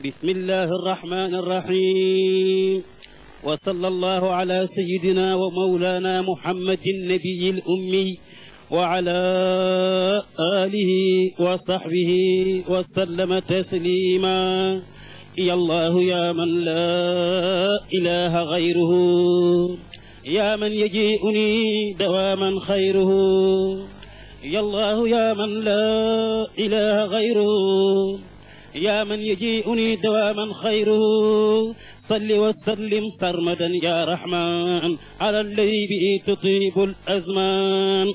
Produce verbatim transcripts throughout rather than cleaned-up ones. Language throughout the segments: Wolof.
بسم الله الرحمن الرحيم وصلى الله على سيدنا ومولانا محمد النبي الأمي وعلى آله وصحبه وسلم تسليما يا الله يا من لا إله غيره يا من يجيئني دواما خيره يا الله يا من لا إله غيره يا من يجيئني دواما خيره صل وسلم سرمدا يا رحمن على الذي به تطيب الأزمان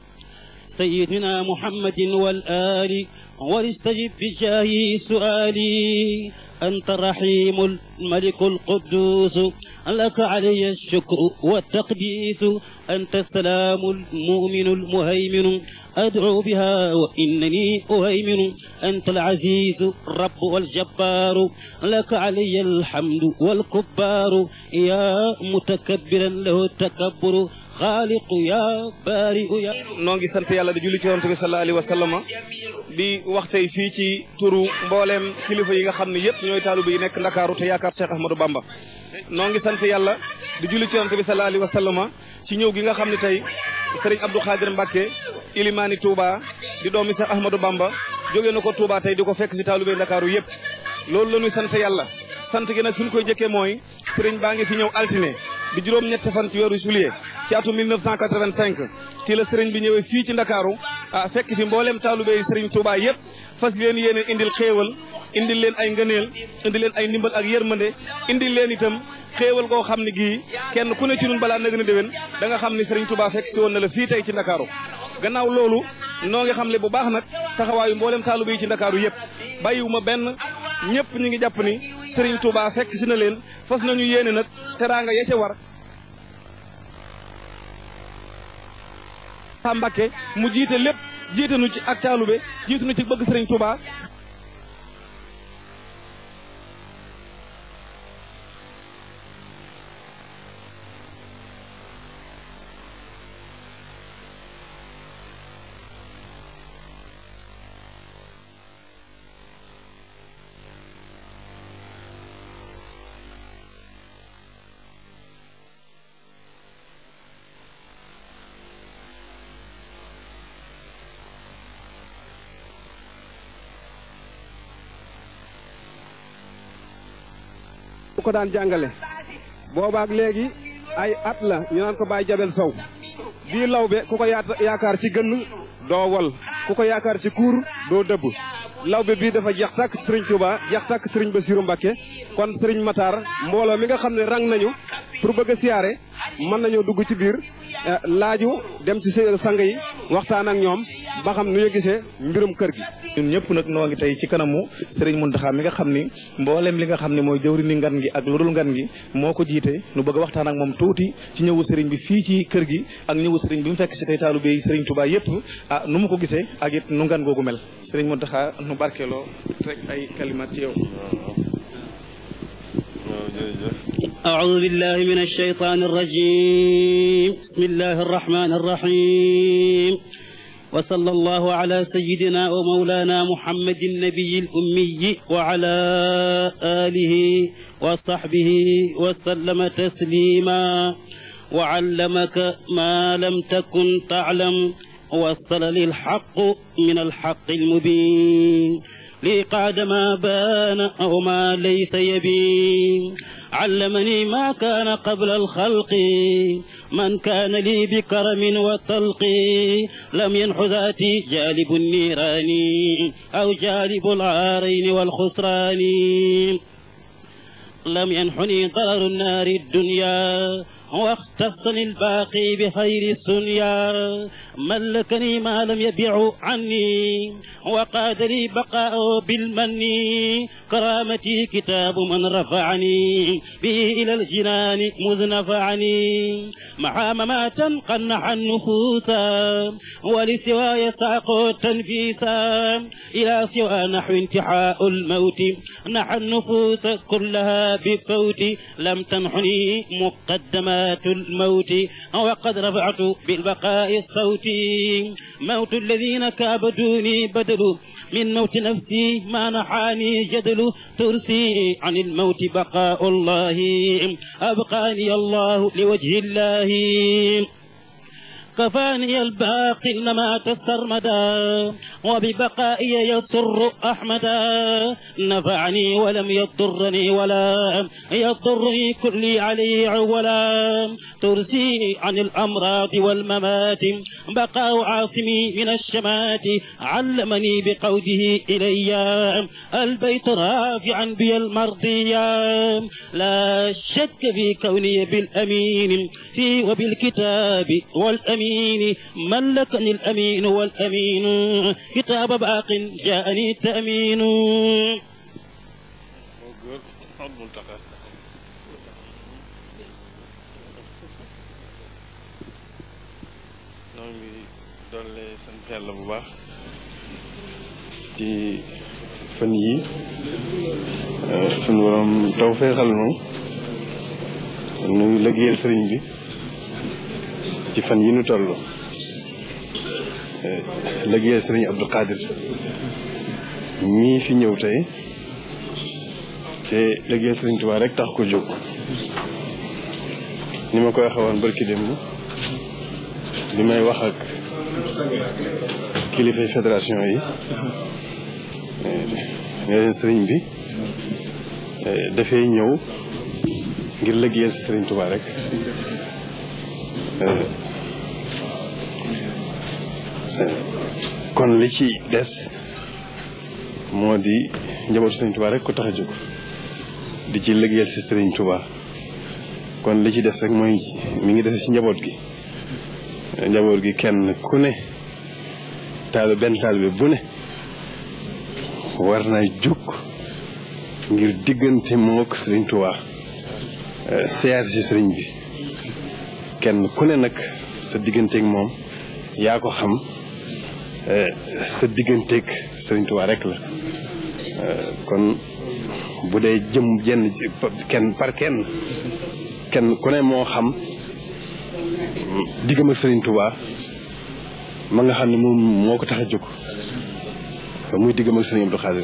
سيدنا محمد والآل واستجب بجاهه سؤالي أنت الرحيم الملك القدوس لك علي الشكر والتقديس أنت السلام المؤمن المهيمن أدعو بها وإنني أهيمن أنت العزيز الرب والجبار لك علي الحمد والكبار يا متكبرا له التكبر خالق يا بارئ يا نونغي سانت يالا دي جولي ci Yonent bi sallallahu alayhi wa sallam di wax tey fii ci turu mbooleem kilifa yi nga xam ne yëpp ñooy taalibe yi nekk Ndakaaru te yaakaar Cheikh Ahmadou Bamba noo ngi sant yàlla di julli ci Yonent bi sallallahu alayhi wa sallam ci ñëw gi nga xam ne tey Serigne Abdou Khadir Mbacke Ilimani Touba di doomi Cheikh Ahmadou Bamba jóge na ko Touba tey di ko fekk si taalibe Ndakaaru yëpp loolu la ñuy sant yàlla sant gi nag fi ñu koy jëkkee mooy Serigne baa ngi fi ñëw altine di juróom ñetti fan ci weeru juillet ci atum mille neuf cent quatre-vingt-cinq ci la Serigne bi ñëwee fii ci Ndakaaru ah fekk fi mbooleem taalibe yi Serigne Touba yëpp fas leen yéene indil xéewal indil leen ay ngëneel indil leen ay ndimbal ak yërmande indil leen itam xéewal goo xam ne gii kenn ku ne ci ñun balaa nag na déwén da nga xam ni Serigne Touba fekk si woon na la fii tey ci Ndakaaru gannaaw loolu noo ngi xam le bu baax nag taxawaayu mboolem taalibe yi ci Ndakaaru yëpp bàyyiwuma benn ñëpp ñu ngi jàpp ni Serigne Touba fekk si na leen fas nañu yéene nag teraanga ya ca war a Mbàkke mu jiite lépp jiite nu ci ak taalibe jiite nu ci bëgg Serigne Touba ko daan jàngale boobaak léegi ay at la ñu naan ko Baye Jabel Sow bii lawbe ku ko yaakaar ci gën doo wol ku ko yaakaar ci kuur doo dëbb lawbe bii dafa jeex tàkk ci Serigne Touba jeex tàkk Serigne Bassirou Mbacké kon Serigne Matar mbooloo mi nga xam ne rang nañu pour bëgg a siyaare mën nañoo dugg ci biir laaju dem ci sang yi waxtaan ak ñoom ba xam nu ñu gisee mbirum kër gi. ñun ñëpp nag noo ngi tey ci kanamu Serigne Mountakha mi nga xam ni mboolem li nga xam ne mooy jëwri ni ngan gi ak lu dul ngan gi moo ko jiite nu bëgg a waxtaan ak moom tuuti ci ñëwu Serigne bi fii ci kër gi ak ñëwu Serigne bi mu fekk si tey taalibe yi Serigne Touba yëpp ah nu mu ko gisee ak it nu ngan googu mel Serigne Mountakha nu barkeeloo rek ay kalimat ci yow. أعوذ بالله من الشيطان الرجيم بسم الله الرحمن الرحيم وصلى الله على سيدنا ومولانا محمد النبي الأمي وعلى آله وصحبه وسلم تسليما وعلمك ما لم تكن تعلم وصل للحق من الحق المبين لقعد ما بان أو ما ليس يبين علمني ما كان قبل الخلق من كان لي بكرم وطلق لم ينح ذاتي جالب النيران أو جالب العارين والخسران لم ينحني ضرر النار الدنيا واختصني الباقي بخير السنيا ملكني ما لم يبيع عني وقاد لي بقاء بالمن كرامتي كتاب من رفعني به إلى الجنان مذ نفعني مع مماتا قنح النفوس ولسواي ساق تنفيسا إلى سوى نحو انتحاء الموت نحى النفوس كلها بفوت لم تنحني مقدمات الموت وقد رفعت بالبقاء الصوت موت الذين كابدوني بدل من موت نفسي ما نحاني جدل ترسي عن الموت بقاء الله أبقاني الله لوجه الله كفاني الباقي الممات السرمدا وببقائي يسر أحمدا نفعني ولم يضرني ولا يضرني كلي عليه عولا ترسي عن الأمراض والممات بقاء عاصمي من الشمات علمني بقوله إلي البيت رافعا بي المرضية لا شك في كوني بالأمين في وبالكتاب والأمين ملكني الأمين والأمين كتاب باق جاءني تأمين doole sant yàlla bu baax ci fan yi sunu borom taw feexal nu nuy liggéeyal sëriñ bi ci fan yi nu toll liggéeyal sëriñ Abdou Khadir mii fi ñëw tey te liggéeyal sëriñ Tuubaa rek tax ko jóg ni ma koy waxee woon barki démb li may wax ak kilifay fédération yi ne leen sëriñ bi dafay ñëw ngir liggéeyal sëriñ Tuubaa rek kon li ci des moo di njabootu sëriñ Tuubaa rek ko tax a jóg di ci liggéeyal si sëriñ Tuubaa kon li ci des rek mooy mi ngi des ci njaboot gi njaboot gi kenn ku ne taal benn taalibe bu ne war na jóg ngir diggante moom ak sëriñ Tuubaa siyaar si sëriñ bi kenn ku ne nag sa digganteeg moom yaa ko xam sa digganteeg sëriñ Tuubaa rek la kon bu dee jëm jenn kenn par kenn kenn ku ne moo xam diggam ak sëriñ Tuubaa ma nga xam ne moom moo ko tax a jóg muy diggam ak sëriñ Abdou Khadir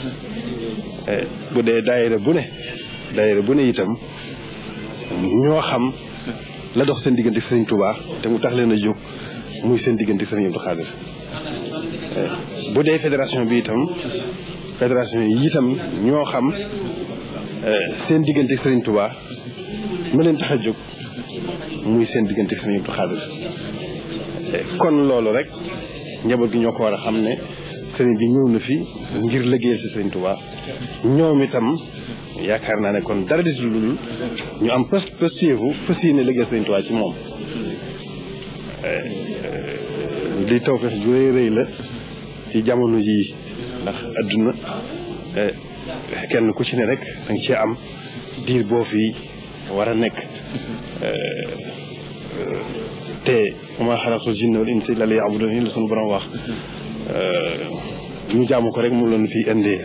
bu dee daayira bu ne daayira bu ne itam ñoo xam la dox seen diggante sëriñ Tuubaa te mu tax leen a jóg muy seen diggante sëriñ Abdou Khadir bu dee fédération bi itam fédération yi itam ñoo xam seen diggante sëriñ Tuubaa ma leen tax a jóg muy seen diggante sëriñ Abdou Khadir kon loolu rek njaboot gi ñoo ko war a xam ne sëriñ bi ñëw na fi ngir liggéeyal si sëriñ Tuubaa ñoom itam yaakaar naa ne kon dara desul lu dul ñu am pës pës séefu fas yéene liggéeyal sëriñ Tuubaa ci moom li taw feex ju rëy rëy la ci jamono jii ndax adduna kenn ku ci ne rek danga ci am diir boo fi war a nekk te ma xalaqtul jinna wal insa illa liya'budun la suñu borom wax ñu jaamu ko rek mu loon fi indee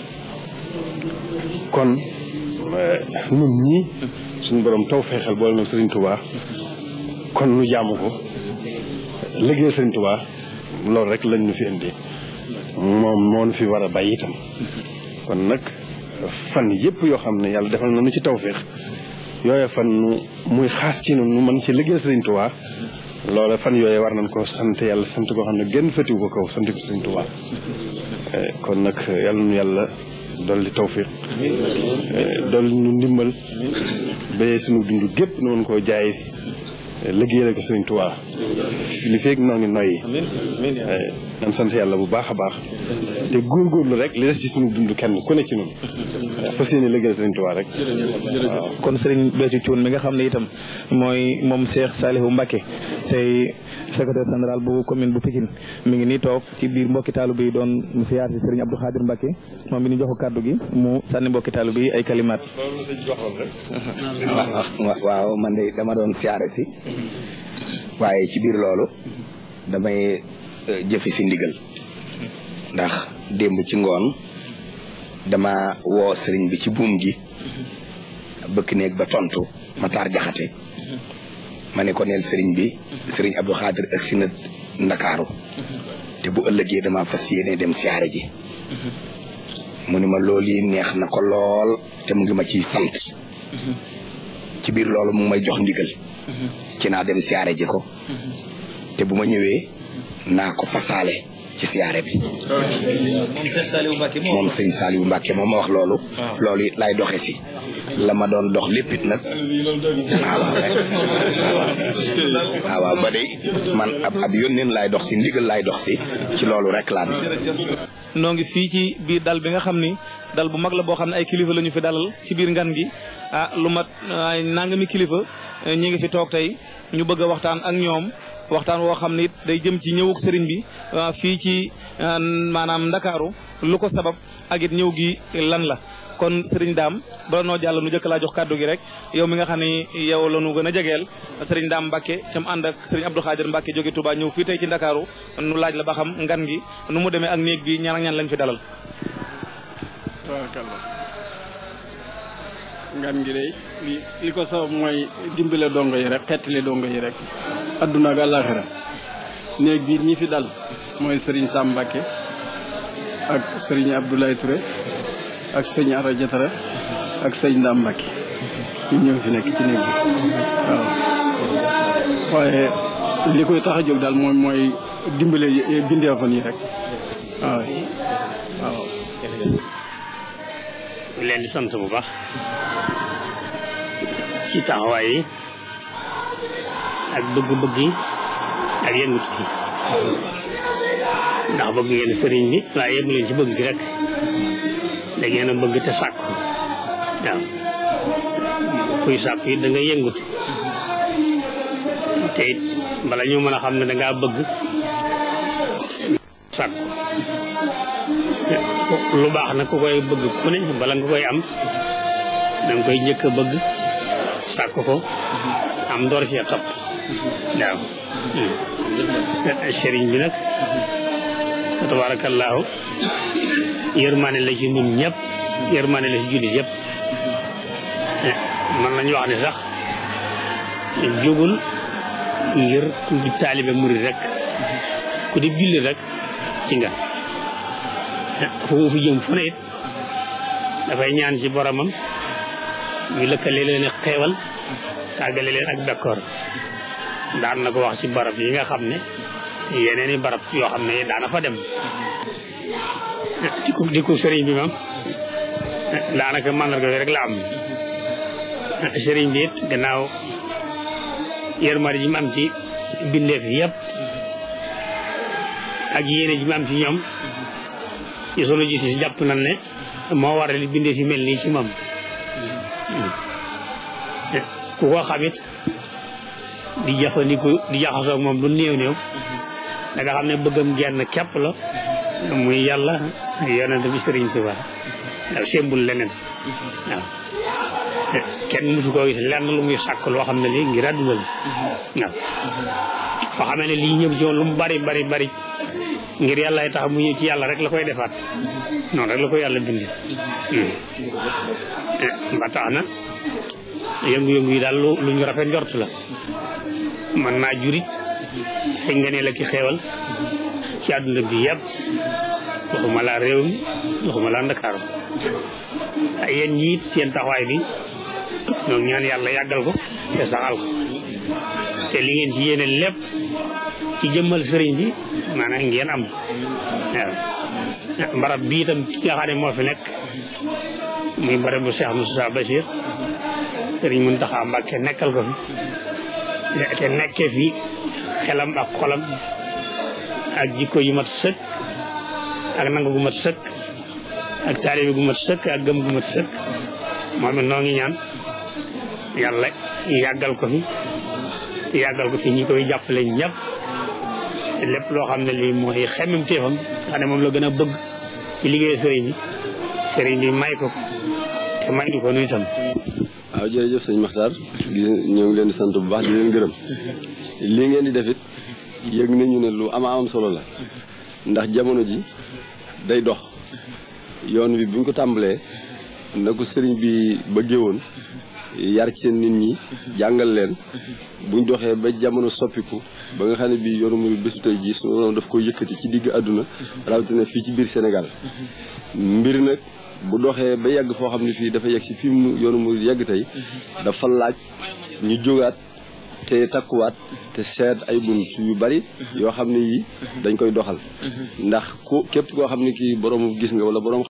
kon ñun ñi suñu borom taw feexal boole na Sëriñ Tuubaa kon nu jaamu ko liggéey Sëriñ Tuubaa loolu rek lañ ñu fi indee moom moo nu fi war a bàyyi itam kon nag fan yëpp yoo xam ne yàlla defal na nu ci taw feex yooyu fan nu muy xaas ci noonu nu mën ci liggéey Sëriñ Tuubaa loola fan yooyu war nañ ko sant yàlla sant koo xam ne gën fatiwu ko kaw sant ko Sëriñ Tuubaa kon nag yàlla nu yàlla dolli tawfiq dolli nu ndimbal ba suñu dund gépp nu mën koo jaay liggéeyal ko Sëriñ Tuubaa li feeg noo ngi noyyi nan sant yàlla bu baax a baax te góorgóorlu rek li des ci suñu dund kenn ku ne ci ñun fas yéene liggéeyal Sëriñ Tuubaa rek waaw kon Serigne Béthio Thioune mi nga xam ne itam mooy moom Cheikh Saliou Mbacké tey secrétaire général bu commune bu Pikine mi ngi nii toog ci biir mbokki taalibe yi doon siyaar si Serigne Abdou Khadir Mbacké moom mi ni jox ko kàddu gi mu sànni mbokki taalibe yi ay kalimaat. waaw man de dama doon siyaare si waaye ci biir loolu damay jëfe si ndigal ndax démb ci ngoon dama woo sëriñ bi ci buum gi bëkk néeg ba tontu Matar Jaxate ma ne ko neel sëriñ bi sëriñ Abdou Khadir ak si na Ndakaaru te bu ëllëgee dama fas yéene dem siyaare ji mu ni ma loolu yi neex na ko lool te mu ngi ma ciy sant ci biir loolu mu ngi may jox ndigal ci naa dem siyaare ji ko te bu ma ñëwee naa ko fasaale ci siyaare bi moom sëriñ Saliou Mbacke moom ma wax loolu loolu it laay doxe si la ma doon dox lépp it nag waaw waaw rek waaw waaw ba day man ab ab yónneen laay dox si ndigal laay dox si ci loolu rek laa noo ngi fii ci biir dal bi nga xam ni dal bu mag la boo xam ne ay kilifa la ñu fi dalal ci biir ngan gi ah lu mat ay nangami kilifa ñi ngi fi toog tey ñu bëgg a waxtaan ak ñoom waxtaan woo xam ne it day jëm ci ñëwuk sëriñ bi fii ci maanaam Ndakaaru lu ko sabab ak it ñëw gi lan la kon sëriñ Daam bala noo jàll nu jëkk laa jox kàddu gi rek yow mi nga xam ne yow la nu gën a jegeel sëriñ Daam Mbacke cam ànd ak sëriñ Abdou Khadir Mbacke jóge Touba ñëw fii tey ci Ndakaaru nu laaj la ba xam ngan gi nu mu demee ak néeg bi ñaan ak ñaan lañ fi dalal. tabaarakallah ngan gi day li li ko sabab mooy dimbale dongo yi rek xettali dongo yi rek adduna ak àllaaxira néeg bi ñi fi dal mooy sëriñ Sam Mbacke ak sëriñ Abdoulaye Touré ak sëñ Ara Jatara ak sëñ Ndam Mbacke ñu ñëw fi nekk ci néeg bi waaw waaye li koy tax a jóg daal mooy mooy dimbale bindeefan yi rek waaw waaw leen di sant bu baax ci taxawaay yi ak bëgg-bëgg yi ak yëngut yi ndax bëgg ngeen sëriñ bi waaye yëngu leen ci bëgg gi rek da ngeen a bëgg te sàkk waaw kuy sàkk yi da nga yëngut te it bala ñu mën a xam ne da ngaa bëgg sàkk lu baax nag ku koy bëgg ku ne bala nga koy am da nga koy njëkk a bëgg sàkk ko am door cee topp waaw sëriñ bi nag tabaarakallaahu yërmaane la ci ñun ñëpp yërmaane la ci jullit yëpp man nañu wax ne sax jógul ngir ku di taalibe murid rek ku di jullit rek ci nga fu mu fi jëm fu ne it dafay ñaan ci boromam ñu lëkkale leen ak xeewal tàggale leen ak d'accord daan na ko wax ci barab yi nga xam ne yeneen i barab yoo xam ne daana fa dem di ko di ko sëriñ bi moom daanaka mandarga rek la am sëriñ bi it gannaaw yërmande ji mu am ci bindeef yëpp ak yéene ji mu am ci ñoom ci sunu gis si jàpp nañ ne moo waral li bindeef yi mel nii ci moom ku ko xamit di jëfandiku di jaxasoo ak moom lu néew néew da nga xam ne bëggam genn képp la muy yàlla yonent bi sëriñ Tuuba waaw sembul leneen waaw kenn mësu koo gis lenn lu muy sàkk loo xam ne lii ngir àdduna la waaw boo xamee ne lii ñëw ci woon lu mu bari bari bari ngir yàlla ay tax mu ñëw ci yàlla rek la koy defaat noonu rek la ko yàlla bindee ba tax na yëngu-yëngu yi daal lu ñu rafet njort la mën naa jurit ay ngëneel ak i xeewal ci àdduna bi yëpp waxuma laa réew mi waxuma laa Ndakaaru ay yéen ñiit seen taxawaay bi ñoo ñaan yàlla yàggal ko te saxal ko te li ngeen ci yéene lépp ci jëmmal sëriñ bi maanaam ngeen am waaw barab bi itam ki nga xam ne moo fi nekk muy barab bu Cheikh Moustapha Bachir sëriñ Mountakha Mbacké nekkal ko fi te nekkee fi xelam ak xolam ak jikko yu mat sëkk ak nangu gu mat sëkk ak taalibe gu mat sëkk ak gëm gu mat sëkk moom it noo ngi ñaan yàlla yàggal ko fi te yàggal ko fi ñi koy jàppale ñëpp lépp loo xam ne lii mooy xemmem téefam xam ne moom la gën a bëgg ci liggéey sëriñ bi sëriñ bi may ko te may du ko nuy tam waaw jërëjëf sëñ Maxtaar di ñoo ngi leen di sant bu baax di leen gërëm lii ngeen di def it yëg nañu ne lu ama am solo la ndax jamono ji day dox yoon wi buñ ko tàmbalee na ko sëriñ bi bëggee woon yar ci seen nit ñi jàngal leen buñ doxee ba jamono soppiku ba nga xam ne bii yoonu murid bésu tey jii suñu borom daf ko yëkkati ci digg àdduna rawatina fii ci biir Sénégal mbir nag bu doxee ba yegg foo xam ne fii dafa yegg si fii mu yoonu murid yegg tey dafa laaj ñu jógaat te takkuwaat te seet ay bunt yu bari yoo xam ne yi dañ koy doxal ndax ku képp koo xam ne kii borom gis nga wala borom